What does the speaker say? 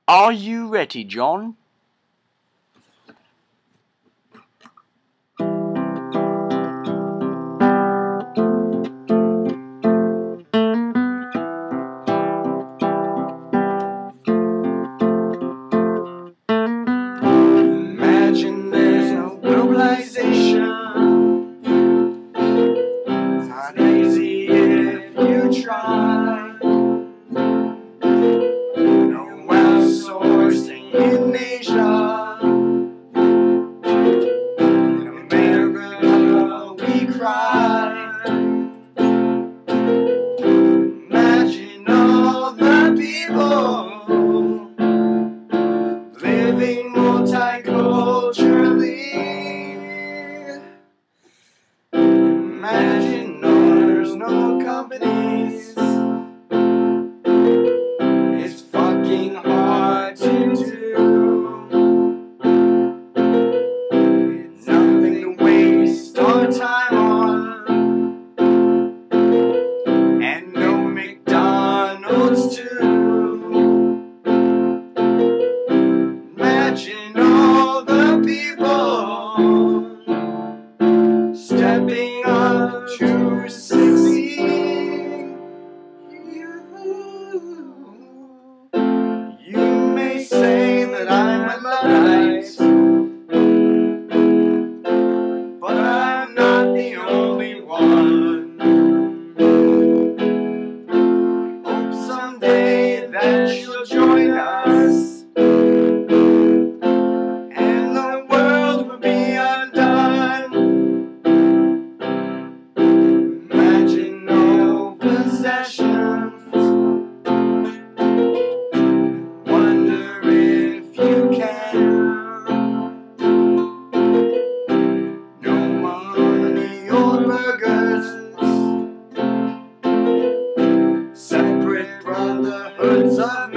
Are you ready, John? Imagine there's no globalization. It's not easy if you try. No outsourcing in Asia. In America we cry. Imagine all the people living multiculturally. Imagine there's no companies. It's fucking hard to do. It's nothing to waste our time on. And no McDonald's too. Imagine all the people stepping up to succeed. You may say that I'm a Luddite, but I'm not the only one. Hope someday that you'll join us, and the world will be undone. Imagine no possessions. Wonder if you can. No money or burgers. Separate brotherhoods of